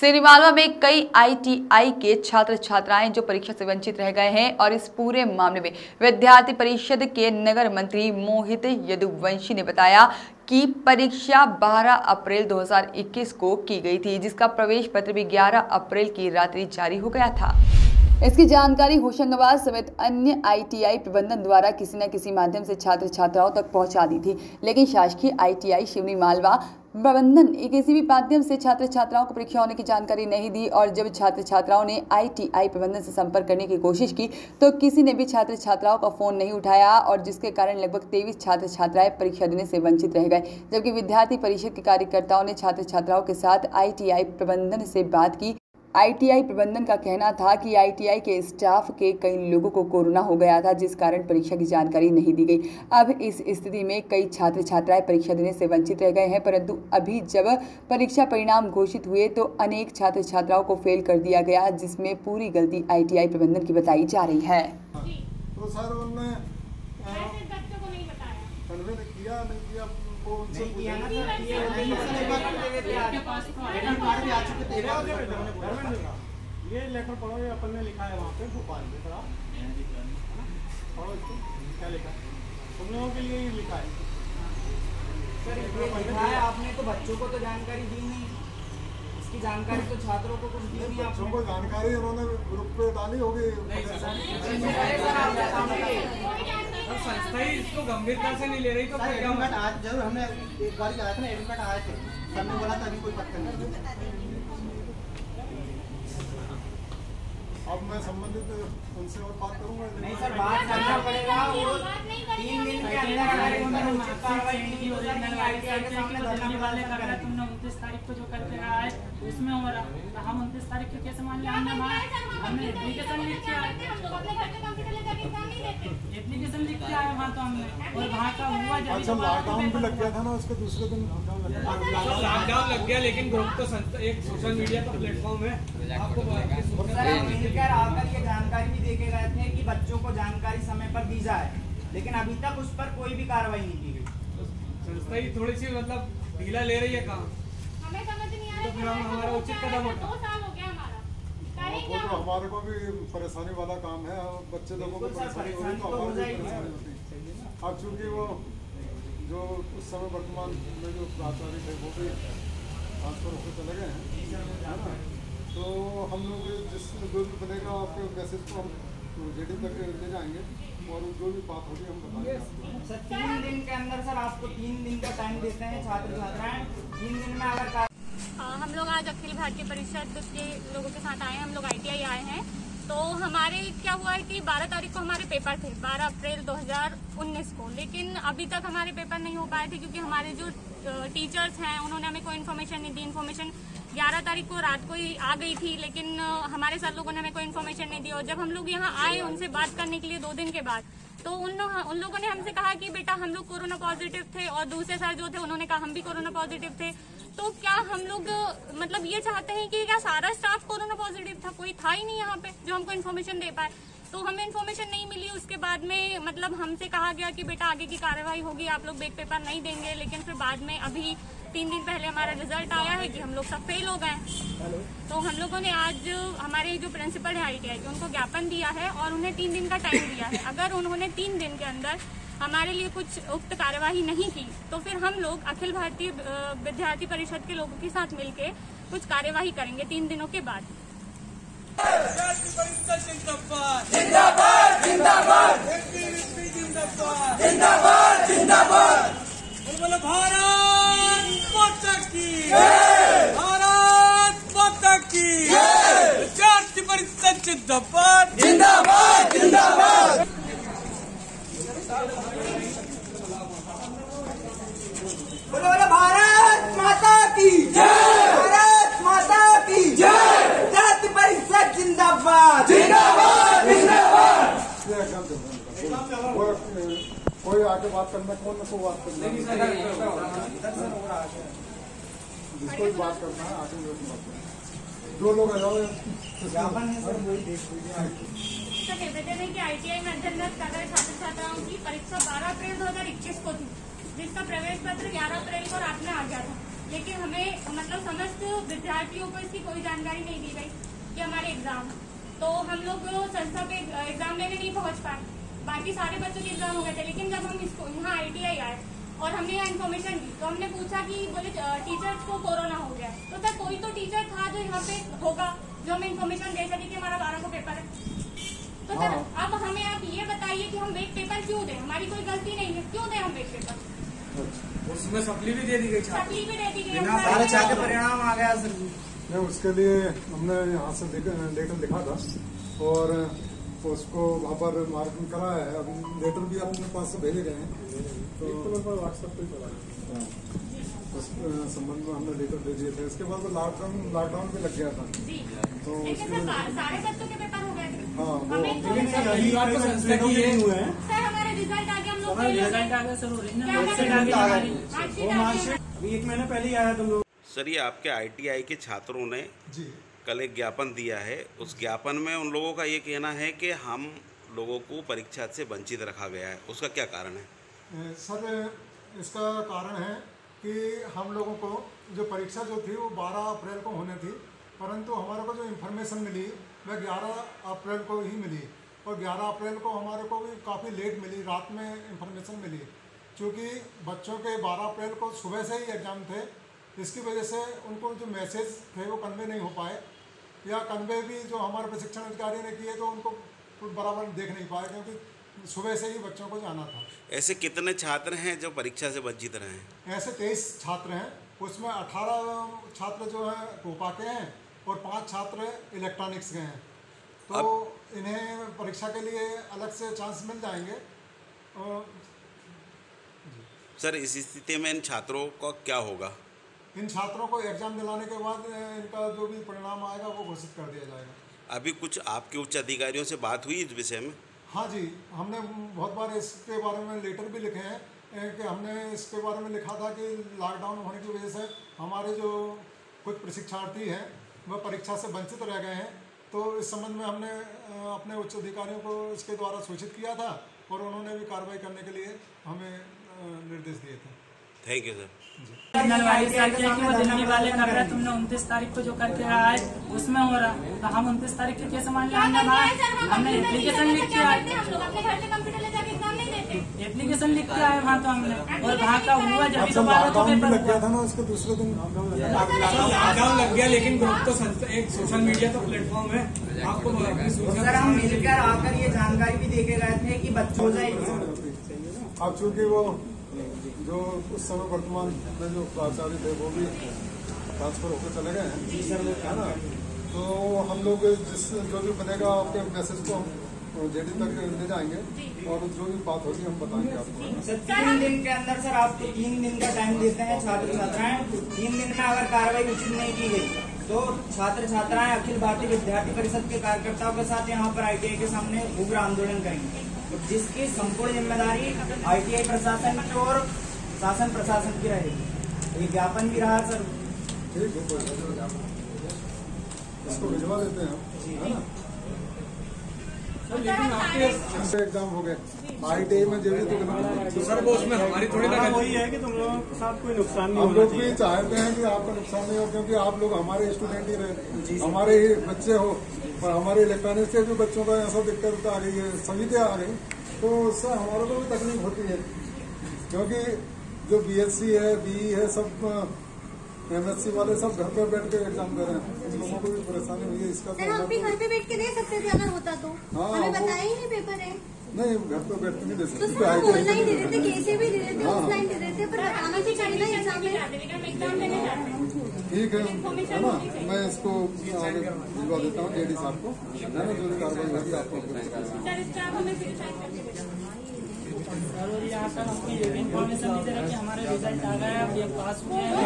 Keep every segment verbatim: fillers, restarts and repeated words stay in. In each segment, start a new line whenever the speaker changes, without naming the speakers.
सिवनी मालवा में कई आई टी आई के छात्र छात्राएं जो परीक्षा से वंचित रह गए हैं और इस पूरे मामले में विद्यार्थी परिषद के नगर मंत्री मोहित यदुवंशी ने बताया कि परीक्षा बारह अप्रैल दो हज़ार इक्कीस को की गई थी, जिसका प्रवेश पत्र भी ग्यारह अप्रैल की रात्रि जारी हो गया था। इसकी जानकारी होशंगाबाद समेत अन्य आई टी आई प्रबंधन द्वारा किसी न किसी माध्यम से छात्र छात्राओं तक पहुंचा दी थी, लेकिन शासकीय I T I Seoni Malwa प्रबंधन किसी भी माध्यम से छात्र छात्राओं को परीक्षा होने की जानकारी नहीं दी। और जब छात्र छात्राओं ने आई टी आई प्रबंधन से संपर्क करने की कोशिश की तो किसी ने भी छात्र छात्राओं का फोन नहीं उठाया, और जिसके कारण लगभग तेईस छात्र छात्राएं परीक्षा देने से वंचित रह गए। जबकि विद्यार्थी परिषद के कार्यकर्ताओं ने छात्र छात्राओं के साथ आई टी आई प्रबंधन से बात की। आई टी आई प्रबंधन का कहना था कि आई टी आई के स्टाफ के कई लोगों को कोरोना हो गया था, जिस कारण परीक्षा की जानकारी नहीं दी गई। अब इस स्थिति में कई छात्र छात्राएं परीक्षा देने से वंचित रह गए हैं, परंतु अभी जब परीक्षा परिणाम घोषित हुए तो अनेक छात्र छात्राओं को फेल कर दिया गया, जिसमें पूरी गलती आई टी आई प्रबंधन की बताई जा रही है।
तो सर उन्होंने बच्चों को नहीं बताया, किया नहीं किया नहीं किया ना सर, ये आपके पास एडमिट कार्ड भी आ चुके थे। ये लेटर पढ़ो, ये अपन ने लिखा है वहाँ पे भोपाल में, थोड़ा पढ़ो इसको, क्या लिखा है तुम लोगों के लिए? ये लिखा है सर, ये लिखा है आपने तो बच्चों को तो जानकारी दी नहीं, इसकी जानकारी तो छात्रों को कुछ दी नहीं। बच्चों को जानकारी उन्होंने ग्रुप पे डाली होगी।
संस्था ही इसको गंभीरता से नहीं ले रही, तो
एडमिट कार्ड आज जरूर हमने एक बार आया था ना, एडमिट कार्ड आए थे, सर ने बोला था अभी कोई पत्थर नहीं। अब मैं संबंधित उनसे और बात करूंगा।
नहीं सर, बात करना पड़ेगा। वो तीन दिन के अंदर हमारे ऊपर उचित कार्रवाई नहीं की हो रही है। आई टी आई के सामने दिल्ली वाले कर रहे, तुमने उनतीस तारीख को जो करके रहा है उसमें हो रहा, तो हम उनतीस तारीख को कैसे मान लिया? हमने हमने एप्लीकेशन लिख के आए, एप्लीकेशन लिख के आए वहाँ तो हमने, और वहाँ का हुआ जब
लॉकडाउन भी लग गया था ना, उसके दूसरे दिन
लॉकडाउन लग गया, लेकिन ग्रुप तो एक सोशल मीडिया का प्लेटफॉर्म है। आपको
मिलकर आकर ये जानकारी भी दे के गए थे कि बच्चों को जानकारी समय पर दी जाए, लेकिन अभी तक उस पर कोई भी कार्रवाई नहीं की गई।
संस्था ही थोड़ी सी मतलब ढीला ले रही है काम,
हमें समझ नहीं आ रहा है।
तो फिर हम हमारा उचित कदम
दो साल हो गया हमारा,
वो तो हमारे को भी परेशानी वाला काम है, बच्चे लोगों को परेशानी होगी तो हमारी भी परेशानी होती है। अब चूँकि वो जो उस समय वर्तमान में जो प्राचार्य थे वो भी ट्रांसफर होकर चले गए हैं, है ना, तो हम लोग जिस जो भी बनेगा आपके मैसेज को हम जेडी तक ले जाएंगे और जो भी बात होगी हम बताएंगे।
सर तीन दिन के अंदर सर आपको तीन दिन का टाइम देते हैं छात्र छात्राएं, तीन दिन में अगर
हम लोग आज अखिल भारतीय परिषद के लोगों के साथ आए हैं, हम लोग आई टी आई आए हैं। तो हमारे क्या हुआ है कि बारह तारीख को हमारे पेपर थे, बारह अप्रैल दो हज़ार उन्नीस को, लेकिन अभी तक हमारे पेपर नहीं हो पाए थे क्योंकि हमारे जो टीचर्स हैं उन्होंने हमें कोई इन्फॉर्मेशन नहीं दी। इन्फॉर्मेशन ग्यारह तारीख को रात को ही आ गई थी, लेकिन हमारे साथ लोगों ने हमें कोई इन्फॉर्मेशन नहीं दी। और जब हम लोग यहाँ आए उनसे बात करने के लिए दो दिन के बाद, तो उन उन लोगों ने हमसे कहा कि बेटा हम लोग कोरोना पॉजिटिव थे, और दूसरे सर जो थे उन्होंने कहा हम भी कोरोना पॉजिटिव थे। तो क्या हम लोग मतलब ये चाहते हैं कि क्या सारा स्टाफ कोरोना पॉजिटिव था? कोई था ही नहीं यहाँ पे जो हमको इन्फॉर्मेशन दे पाए। तो हमें इन्फॉर्मेशन नहीं मिली। उसके बाद में मतलब हमसे कहा गया कि बेटा आगे की कार्रवाई होगी, आप लोग बैक पेपर नहीं देंगे। लेकिन फिर बाद में अभी तीन दिन पहले हमारा रिजल्ट आया है कि हम लोग सब फेल हो गए। तो हम लोगों ने आज हमारे जो प्रिंसिपल है आई टी आई के, उनको ज्ञापन दिया है और उन्हें तीन दिन का टाइम दिया है। अगर उन्होंने तीन दिन के अंदर हमारे लिए कुछ उक्त कार्यवाही नहीं की तो फिर हम लोग अखिल भारतीय विद्यार्थी परिषद के लोगों के साथ मिलकर कुछ कार्यवाही करेंगे तीन दिनों के बाद।
जिंदाबाद जिंदाबाद जिंदाबाद जिंदाबाद जिंदाबाद भारत माता की भारत माता की विद्यार्थी परिषद जिंदाबाद जिंदाबाद जिंदाबाद।
बोलो भारत माता की जय, भारत माता की जय, विद्यार्थी परिषद जिंदाबाद जिंदाबाद जिंदाबाद।
कोई आके बात करना, कौन को बात करना है, जिसको भी बात करना है आके जो लोग है
निवेदन है कि आई टी आई में अध्ययनरत कर रहे छात्र छात्राओं की परीक्षा बारह अप्रैल दो हज़ार इक्कीस को थी, जिसका प्रवेश पत्र ग्यारह अप्रैल को रात में आ गया था। लेकिन हमें मतलब समस्त विद्यार्थियों को इसकी कोई जानकारी नहीं दी गई कि हमारे एग्जाम, तो हम लोग संस्था पे एग्जाम लेने नहीं पहुंच पाए। बाकी सारे बच्चों के एग्जाम हो गए थे, लेकिन जब हम इसको यहाँ आई टी आई आए और हमने यहाँ इन्फॉर्मेशन दी तो हमने पूछा कि बोले टीचर्स को कोरोना हो गया। तो सर कोई तो टीचर था जो यहाँ पे होगा जो हमें इन्फॉर्मेशन दे सके कि हमारा बारह को पेपर है। तो सर अब हमें आप ये बताइए कि हम वेट पेपर क्यों दें, हमारी कोई गलती नहीं है, क्यों दें हम वेट पेपर?
उसमें सप्ली भी दे दी गई,
सप्ली भी दे दी गई,
सारे छात्र परिणाम आ गया सर। नहीं, उसके लिए हमने यहाँ से लेकर लिखा था और उसको वहाँ पर मार्किंग कराया है। अब लेटर भी अपने पास से भेजे गए हैं, तो व्हाट्सएप पे चला उस संबंध में हमने लेटर दे दिए थे। इसके बाद लॉकडाउन लॉकडाउन भी लग गया था, तो
सारे बच्चों के पेपर हो गए थे।
हाँ,
वो
संस्था की ये हुए हैं
सर हमारे रिजल्ट आ गया, हम लोग
रिजल्ट आ गया सर, ओरिजिनल
अभी एक महीने पहले ही आया तुम लोग।
सर ये आपके आई टी आई के छात्रों ने
जी
कल एक ज्ञापन दिया है, उस ज्ञापन में उन लोगों का ये कहना है कि हम लोगों को परीक्षा से वंचित रखा गया है, उसका क्या कारण है?
सर इसका कारण है कि हम लोगों को जो परीक्षा जो थी वो बारह अप्रैल को होनी थी, परंतु हमारे को जो इन्फॉर्मेशन मिली वह ग्यारह अप्रैल को ही मिली और ग्यारह अप्रैल को हमारे को भी काफ़ी लेट मिली, रात में इन्फॉर्मेशन मिली। क्योंकि बच्चों के बारह अप्रैल को सुबह से ही एग्ज़ाम थे, इसकी वजह से उनको जो मैसेज थे वो कन्वे नहीं हो पाए, या कन्वे भी जो हमारे प्रशिक्षण अधिकारी ने किए तो उनको बराबर देख नहीं पाए, क्योंकि सुबह से ही बच्चों को जाना था।
ऐसे कितने छात्र हैं जो परीक्षा से वंचित रहे हैं?
ऐसे तेईस छात्र हैं, उसमें अठारह छात्र जो हैं कोपा के हैं और पाँच छात्र इलेक्ट्रॉनिक्स के हैं। तो इन्हें परीक्षा के लिए अलग से चांस मिल जाएंगे। और
सर इस स्थिति में इन छात्रों का क्या होगा?
इन छात्रों को एग्जाम दिलाने के बाद इनका जो भी परिणाम आएगा वो घोषित कर दिया जाएगा।
अभी कुछ आपके उच्च अधिकारियों से बात हुई इस विषय में?
हाँ जी, हमने बहुत बार इसके बारे में लेटर भी लिखे हैं कि हमने इसके बारे में लिखा था कि लॉकडाउन होने की वजह से हमारे जो कुछ प्रशिक्षार्थी हैं वह परीक्षा से वंचित रह गए हैं। तो इस संबंध में हमने अपने उच्च अधिकारियों को इसके द्वारा सूचित किया था और उन्होंने भी कार्रवाई करने के लिए हमें निर्देश दिए थे।
Thank you sir.
Nalwadi sir के कि वो दिल्ली वाले कर रहे, तुमने उनतीस तारीख को जो करके रहा है उसमें हो रहा, तो हम उनतीस तारीख के कैसे मान लेंगे? हमने एप्लीकेशन लिख के आए, एप्लीकेशन लिख के आए वहाँ, तो हमने और वहाँ का हुआ जब तो बारह को पेपर
लग गया था ना, उसके दूसरे दिन
लॉकडाउन लग गया, लेकिन ग्रुप तो संस्था एक सोशल मीडिया का प्लेटफॉर्म है, आपको
सर हम मिलकर आकर ये जानकारी भी देके गए थे कि बच्चों हो जाएगी।
अब चूँकि वो जो उस समय वर्तमान में जो प्राचार्य थे वो भी ट्रांसफर होकर चले गए हैं, जी सर, है ना। तो हम लोग जिस जो भी बनेगा आपके मैसेज को हम जेडी तक ले जाएंगे और जो भी बात होगी हम बताएंगे आपको।
सर तीन दिन के अंदर सर आपको तीन दिन का टाइम देते हैं छात्र छात्राएं, तीन दिन में अगर कार्रवाई उचित नहीं की गई तो छात्र छात्राएं अखिल भारतीय विद्यार्थी परिषद के कार्यकर्ताओं के साथ यहाँ पर आई टी आई के सामने उग्र आंदोलन करेंगे, जिसकी संपूर्ण जिम्मेदारी आई टी आई प्रशासन की और शासन प्रशासन की रहेगी। ये ज्ञापन भी रहा सर।
ठीक है, इसको भिजवा देते हैं, है ना।
लेकिन आपके
एग्जाम हो गए आई टी आई में जो भी
तो सर वो उसमें हमारी थोड़ी ना
वही है कि तुम लोगों के साथ कोई नुकसान नहीं
हम
होना
लोग भी
चाहिए।
चाहते हैं कि आपका नुकसान नहीं हो, क्योंकि आप लोग हमारे स्टूडेंट ही रहे, हमारे ही बच्चे हो, और हमारे इलेक्ट्रॉनिक्स के भी बच्चों का ऐसा दिक्कत आ गई है, सभी के आ गई, तो उससे हमारे को भी तकलीफ होती है। क्योंकि जो बी एस सी है, बी ई है, सब एम एस सी वाले सब घर पे बैठ के एग्जाम दे रहे हैं, उन लोगों को भी परेशानी हुई है। इसका
सर हम भी घर पे बैठ के दे सकते थे अगर होता तो,
हाँ,
हमें बताया ही नहीं पेपर है।
नहीं, घर पे बैठ के नहीं दे
तो
सकते,
सर हम ऑनलाइन दे देते, कैसे भी दे देते,
हाँ।
ऑफलाइन दे देते, पर बताना भी चाहिए ना एग्जाम में।
ठीक है, है ना। मैं इसको आगे भिजवा देता हूँ जेडी साहब को, है ना, जो भी कार्रवाई होगी आपको।
और यहाँ पर हमको ये भी इन्फॉर्मेशन नहीं दे रहा कि हमारे रिजल्ट आ गया, अब ये पास हुए हैं।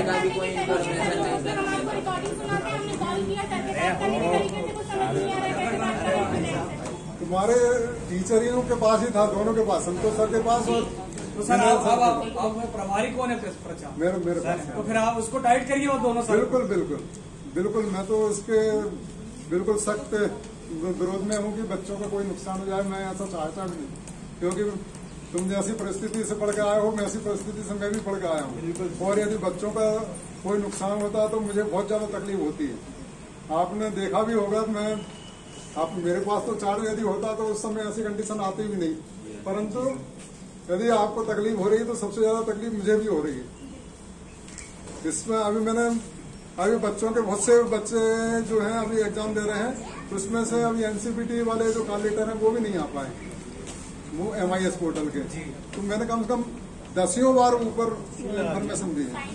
तुम्हारे टीचरों के पास ही था, दोनों के पास, संतोष सर के पास और
तो सर अब अब अब प्रभारी कौन है प्रचार?
मेरे मेरे पास।
तो फिर आप उसको टाइट करिए और दोनों सर।
बिल्कुल बिल्कुल बिल्कुल, मैं तो इसके बिल्कुल सख्त विरोध में हूँ कि बच्चों का कोई नुकसान हो जाए। मैं ऐसा चाहता भी नहीं, क्योंकि तुम जैसी परिस्थिति से पढ़ के आए हो, मैं ऐसी परिस्थिति से मैं भी पढ़ के आया हूँ। और यदि बच्चों का कोई नुकसान होता है तो मुझे बहुत ज्यादा तकलीफ होती है। आपने देखा भी होगा, मैं आप मेरे पास तो चार्ज यदि होता तो उस समय ऐसी कंडीशन आती भी नहीं, परंतु यदि आपको तकलीफ हो रही है तो सबसे ज्यादा तकलीफ मुझे भी हो रही है। इसमें अभी मैंने अभी बच्चों के बहुत से बच्चे जो हैं अभी एग्जाम दे रहे हैं, तो उसमें से अभी एनसीपीटी वाले जो कॉल लेटर हैं वो भी नहीं आ पाए, वो एमआईएस पोर्टल के। तो मैंने कम से कम दसियों बार ऊपर इन्फॉर्मेशन दी है।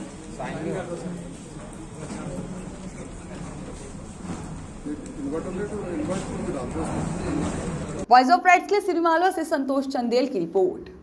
वॉइस ऑफ राइट्स के लिए सिरमालो से संतोष चंदेल की रिपोर्ट।